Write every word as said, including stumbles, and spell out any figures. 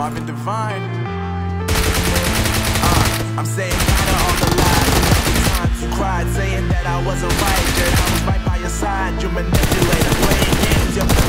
Marvin Divine. Uh, I'm saying kinda on the line. Times you cried saying that I wasn't right, that I was right by your side. You manipulator, playing games. You're